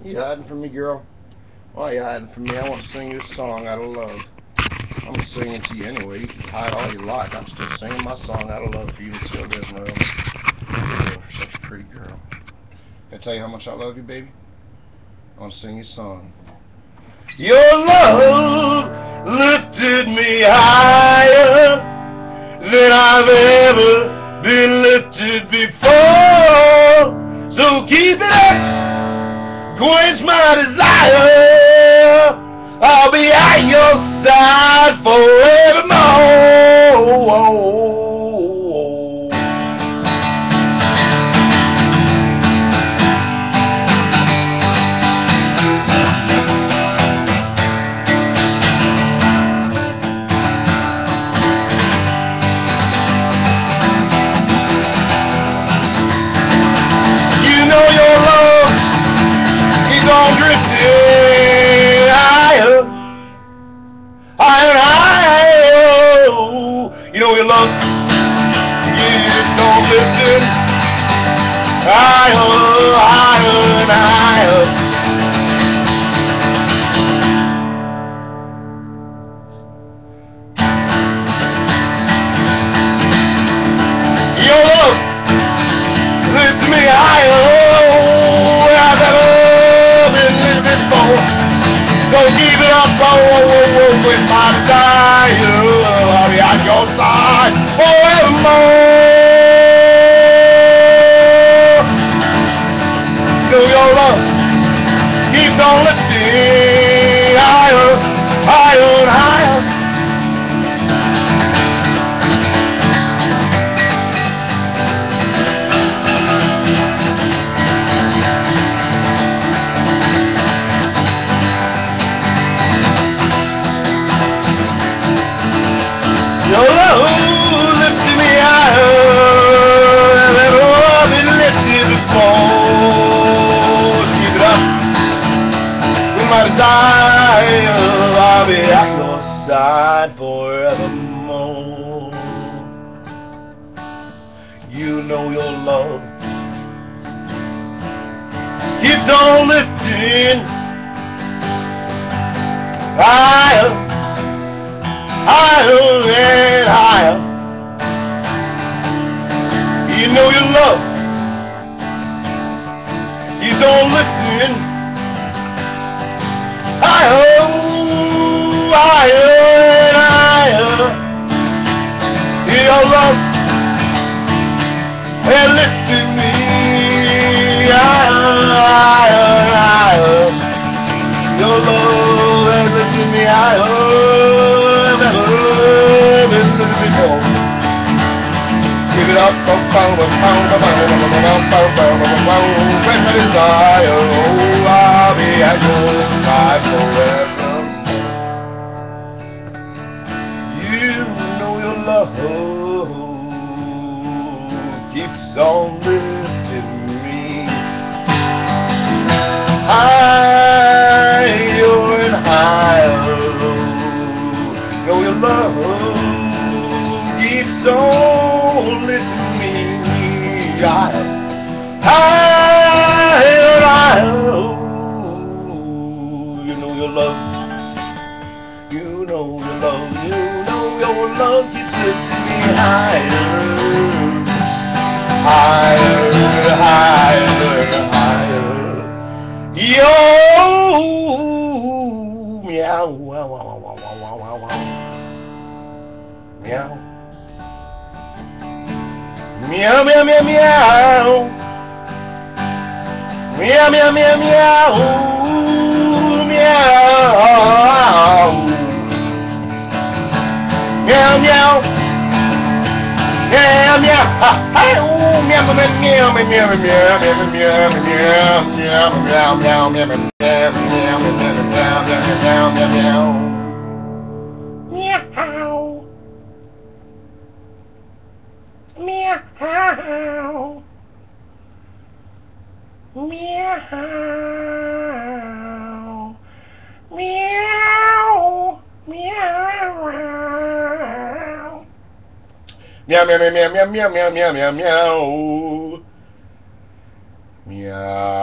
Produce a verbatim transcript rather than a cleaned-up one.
You hiding from me, girl? Why are you hiding from me? I want to sing you a song out of love. I'm going to sing it to you anyway. You can hide all you like. I'm still singing my song out of love for you until there's no other. You're such a pretty girl. Can I tell you how much I love you, baby? I want to sing you a song. Your love lifted me higher than I've ever been lifted before. So keep it up, quench my desire. I'll be at your side forevermore. On drifting higher, higher and higher. You know your love, you just on lifting higher, higher and higher. Your love lifts me higher. So keep it up, oh, oh, oh, oh, with my desire. I'll be at your side forevermore. Know your love keeps on lifting higher, higher and higher. Your love lifted me higher than I've ever been lifted before. Keep it up with my desire. I'll be at your side forevermore. You know your love keeps on lifting higher, higher and higher. You know your love, you don't listen. Higher, higher and higher. Your love has lifted me higher, higher and higher. Your love has lifted me higher. Give it up, bum, bum, bum, bum, bum, bum, bum, bum, bum, press my desire. Oh, I'll be at your side forevermore. You know your love keeps on lifting me higher and higher. Know your love keeps on lifting me higher, higher and higher. You know your love, you know your love, you know your love keeps lifting me higher, higher, higher, higher. Yo, meow, wow, wow, wow, wow, wow, wow, wow. Meow. Meow, meow, meow, meow. Meow, meow, meow, meow. Meow. Meow, meow. Meow, meow. Hey, oh, meow, meow, meow, meow, meow, meow, meow, meow, meow, meow, meow, meow, meow. Meow. Meow. Meow. Meow. Meow. Meow. Meow. Meow. Meow. Meow. Meow. Meow. Meow. Meow. Meow.